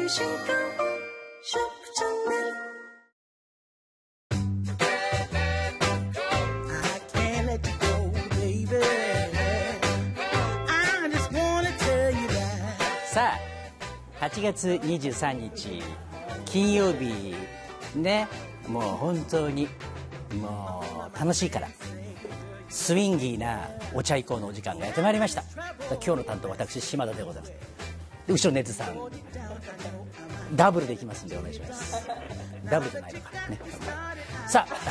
瞬間ショップチャンネルさあ8月23日金曜日ね、もう本当にもう楽しいからスウィンギーなお茶以降のお時間がやってまいりました。今日の担当私島田でございます。で後ろネズさんダブルでいきますんでお願いします。ダブルじゃないのかね。さあ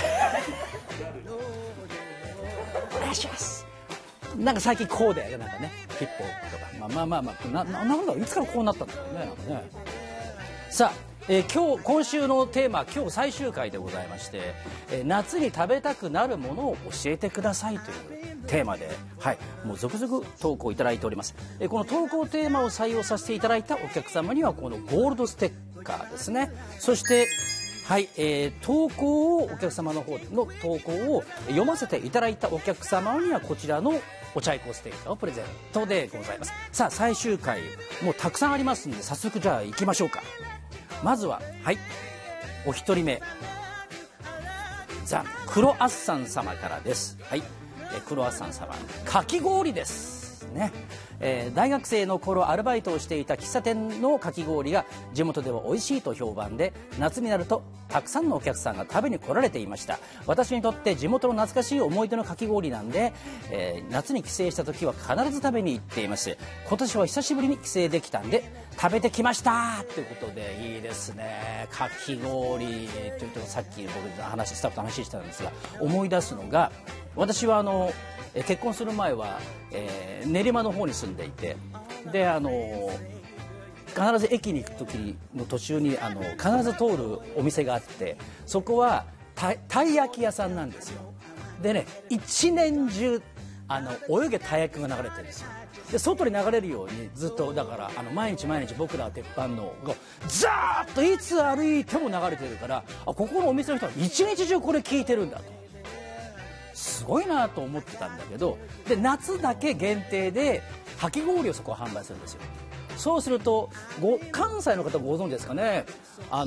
お願いします。なんか最近こうだよね、なんかねヒップホップとかまあなんだいつからこうなったんだろうね、なんかね。さあ、今週のテーマ今日最終回でございまして、夏に食べたくなるものを教えてくださいというテーマで、はい、もう続々投稿いただいております。この投稿テーマを採用させていただいたお客様にはこのゴールドステッカーですね。そしてはい、投稿をお客様の方の投稿を読ませていただいたお客様にはこちらのお茶いこステッカーをプレゼントでございます。さあ最終回もうたくさんありますんで早速じゃあ行きましょうか。まずははいお一人目ザ・クロアッサン様からです。はい、クロアッサン様かき氷ですね。大学生の頃アルバイトをしていた喫茶店のかき氷が地元では美味しいと評判で夏になるとたくさんのお客さんが食べに来られていました。私にとって地元の懐かしい思い出のかき氷なんで、夏に帰省した時は必ず食べに行っています。今年は久しぶりに帰省できたんで食べてきましたということでいいですね。かき氷というとさっき僕スタッフと話したんですが思い出すのが私は結婚する前は、練馬の方に住んでいてで必ず駅に行く時の途中に必ず通るお店があってそこはたい焼き屋さんなんですよ。でね一年中泳げたい焼きが流れてるんですよ。で外に流れるようにずっとだから毎日僕らは鉄板のがザーッといつ歩いても流れてるからここのお店の人は一日中これ聞いてるんだとすごいなと思ってたんだけどで夏だけ限定でかき氷をそこは販売するんですよ。そうすると関西の方ご存知ですかね。コ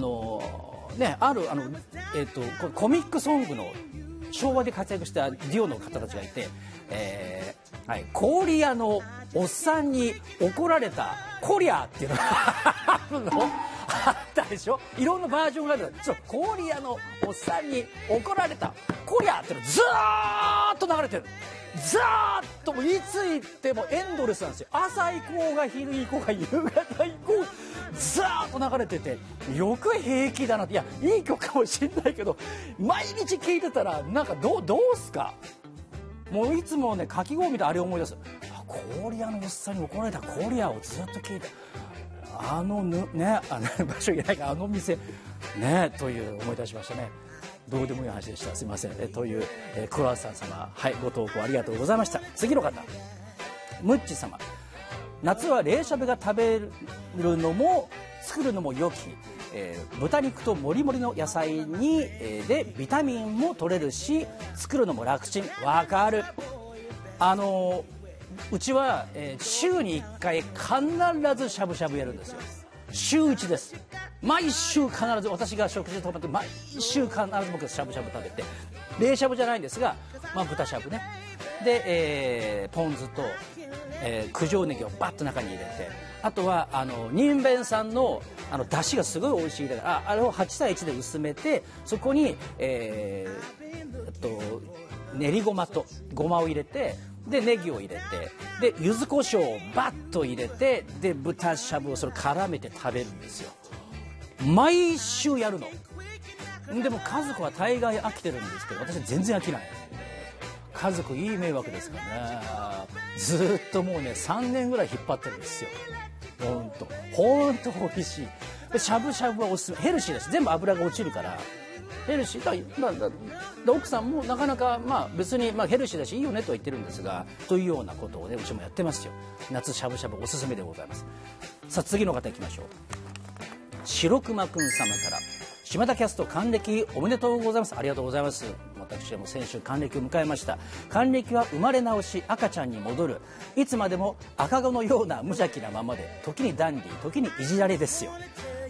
ミックソングの昭和で活躍したデュオの方たちがいて、氷屋のおっさんに怒られたコリャーっていうのがあったでしょ。いろんなバージョンがある。そう氷屋のおっさんに怒られたコリャーっていうのずーっと流れてる。ザーッともいつ行ってもエンドレスなんですよ。朝行こうが昼行こうが夕方行こうザーッと流れててよく平気だなって。いやいい曲かもしれないけど毎日聴いてたらなんかどうすか。もういつもねかき氷見てあれ思い出す。氷屋のおっさんに怒られた氷屋をずっと聴いて場所いないか店ねという思い出しましたね。どうでもいい話でした。すいません。という、クロワッサン様、はい、ご投稿ありがとうございました。次の方ムッチ様夏は冷しゃぶが食べるのも作るのも良き、豚肉ともりもりの野菜に、でビタミンも取れるし作るのも楽ちん。わかる。うちは、週に1回必ずしゃぶしゃぶやるんですよ。週1です。毎週必ず私が食事を食べて毎週必ず僕しゃぶしゃぶ食べて冷しゃぶじゃないんですが、豚しゃぶねで、ポン酢と、九条ネギをバッと中に入れてあとは人弁さんの出汁がすごい美味しいだからあれを8対1で薄めてそこに、練りごまとごまを入れてでネギを入れてで柚子胡椒をバッと入れてで豚しゃぶをそれ絡めて食べるんですよ。毎週やるの。でも家族は大概飽きてるんですけど私は全然飽きない。家族いい迷惑ですからね。ずっともうね3年ぐらい引っ張ってるんですよ。ほんと美味しい。しゃぶしゃぶはおすすめ。ヘルシーです。全部油が落ちるからヘルシーだ。奥さんもなかなか別にヘルシーだしいいよねとは言ってるんですがというようなことをねうちもやってますよ。夏しゃぶしゃぶおすすめでございます。さあ次の方いきましょう。白熊くん様から島田キャスト還暦おめでとうございます。ありがとうございます。私はもう先週還暦を迎えました。還暦は生まれ直し赤ちゃんに戻るいつまでも赤子のような無邪気なままで時にダンディー時にいじられですよ。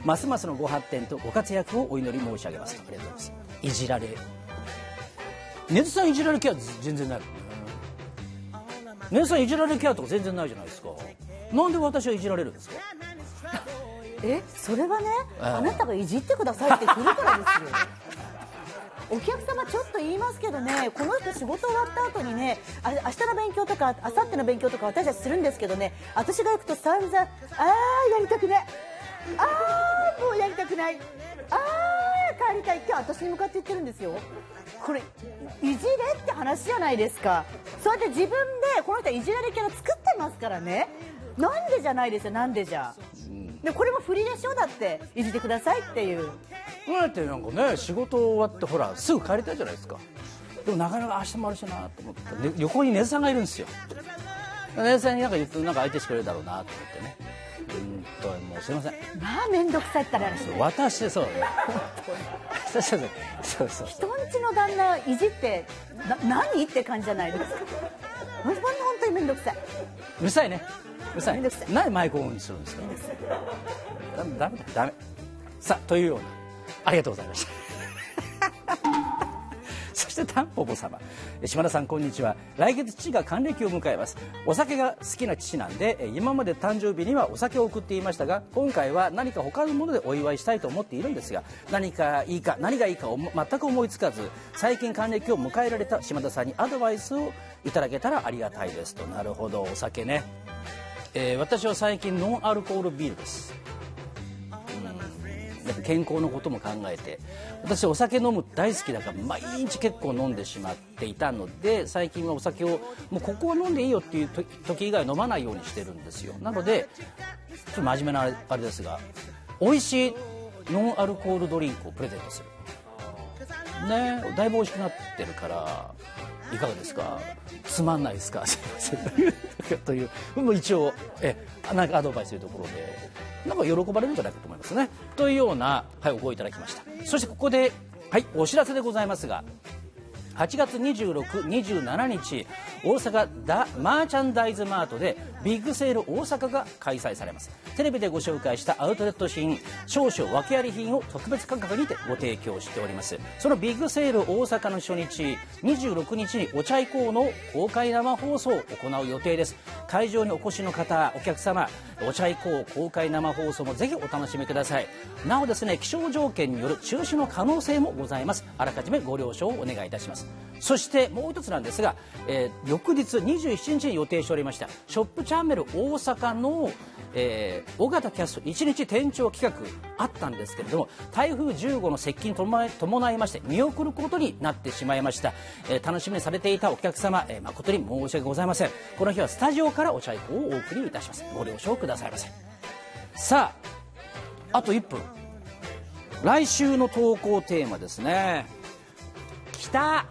ますますのご発展とご活躍をお祈り申し上げますと。ありがとうございます。いじられ、根津さんいじられケア全然ないもんね。根津さんいじられケアとか全然ないじゃないですか。なんで私はいじられるんですか。 それはね、あなたがいじってくださいって来るからですよ。お客様ちょっと言いますけどね、この人仕事終わった後にね、明日の勉強とか明後日の勉強とか私たちするんですけどね、私が行くと散々やりたくない、もうやりたくない、帰りたいって私に向かって言ってるんですよ。これいじれって話じゃないですか。そうやって自分でこの人はいじられキャラ作ってますからね。なんでじゃないですよ、なんでじゃ。でこれも振りでしょ、だっていじってくださいっていう。 だってなんかね、仕事終わってほらすぐ帰りたいじゃないですか。でもなかなか明日もあるしなと思って、で横に根津さんがいるんですよ。根津さんになんか言ってなんか相手してくれるだろうなと思ってね。もうすいません。 面倒くさいったら私そうね。そう人んちの旦那いじって何って感じじゃないですか。本当に面倒くさい。 うるさいね。うるさい。 面倒くさい。 なんでマイクオンにするんですか。ダメ。さあというような、ありがとうございました。そしてタンポポ様、島田さんこんにちは。来月父が還暦を迎えます。お酒が好きな父なんで、今まで誕生日にはお酒を送っていましたが、今回は何か他のものでお祝いしたいと思っているんですが、何がいいかを全く思いつかず、最近還暦を迎えられた島田さんにアドバイスをいただけたらありがたいですと。なるほど、お酒ね。私は最近ノンアルコールビールです。健康のことも考えて、私お酒飲む大好きだから毎日結構飲んでしまっていたので、最近はお酒をもうここは飲んでいいよっていう時以外飲まないようにしてるんですよ。なのでちょっと真面目なあれですが、美味しいノンアルコールドリンクをプレゼントするね。だいぶ美味しくなってるからいかがですか。つまんないですか。すいませんという一応なんかアドバイスというところで、なんか喜ばれるんじゃないかと思いますね。というような、お声いただきました。そしてここで、お知らせでございますが、8月26、27日大阪ザ・マーチャンダイズマートでビッグセール大阪が開催されます。テレビでご紹介したアウトレット品、少々訳あり品を特別価格にてご提供しております。そのビッグセール大阪の初日26日にお茶以降の公開生放送を行う予定です。会場にお越しの方、お客様、お茶以降公開生放送もぜひお楽しみください。なおですね、気象条件による中止の可能性もございます。あらかじめご了承をお願いいたします。そしてもう一つなんですが、翌日27日に予定しておりましたショップチャンネル大阪の尾形キャスト1日店長企画あったんですけれども、台風10号の接近に伴いまして見送ることになってしまいました。楽しみにされていたお客様、誠に申し訳ございません。この日はスタジオからお茶以降をお送りいたします。ご了承くださいませ。さああと1分、来週の投稿テーマですね。来た、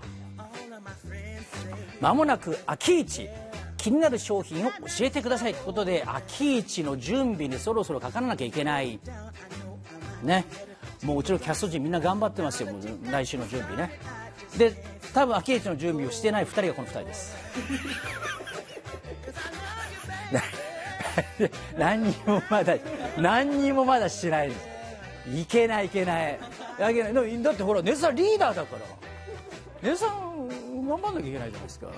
まもなく秋市、気になる商品を教えてくださいということで、秋市の準備にそろそろかからなきゃいけないね。もううちのキャスト陣みんな頑張ってますよ、もう来週の準備ね。で多分秋市の準備をしてない2人がこの2人です何にもまだしてないです。いけないだってほら根津さんリーダーだから、根津さん頑張んなきゃいけないじゃないですか。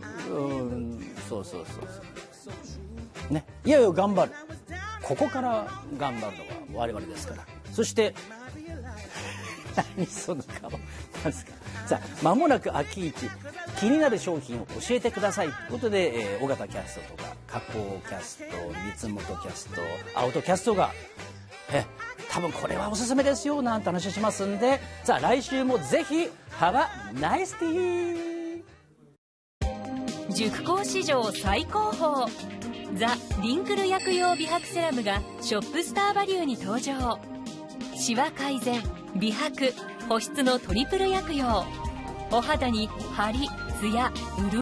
そうね。いや頑張る、ここから頑張るのが我々ですから。そして何その顔ですか。さあ間もなく秋市、気になる商品を教えてくださいということで、尾形キャストとか加工キャスト、三本キャスト、アウトキャストが多分これはおすすめですよなんて話しますんで、さあ来週もぜひHave a nice day。 熟考史上最高峰ザ・リンクル薬用美白セラムがショップスターバリューに登場。シワ改善、美白、保湿のトリプル薬用。お肌にハリ、ツヤ、潤い